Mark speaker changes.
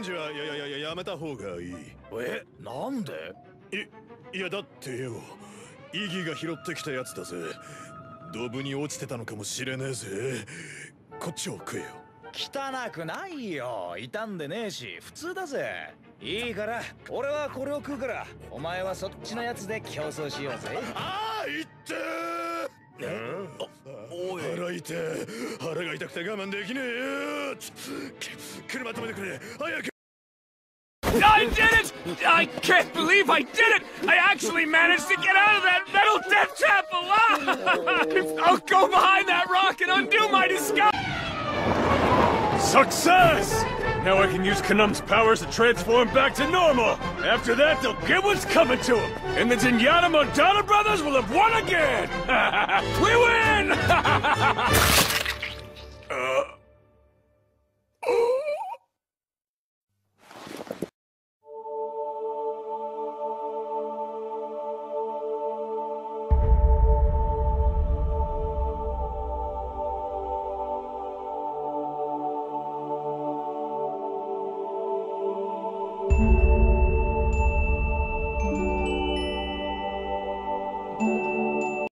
Speaker 1: ジはやめた方がいい。
Speaker 2: なんで？
Speaker 1: いやだってよ、イギが拾ってきたやつだぜ。ドブに落ちてたのかもしれねえぜ。こっちを食えよ。
Speaker 2: 汚くないよ。傷んでねえし普通だぜ。いいから俺はこれを食うから、お前はそっちのやつで競争しようぜ。
Speaker 1: ああ、いってー。おい、腹痛え。腹が痛くて我慢できねえよ。車止めてくれ、早く。
Speaker 3: I did it! I can't believe I did it! I actually managed to get out of that metal death trap alive! I'll go behind that rock and undo my disguise! Success! Now I can use Kanum's powers to transform back to normal! After that, they'll get what's coming to them! And the Zenyatta Montana brothers will have won again! We win!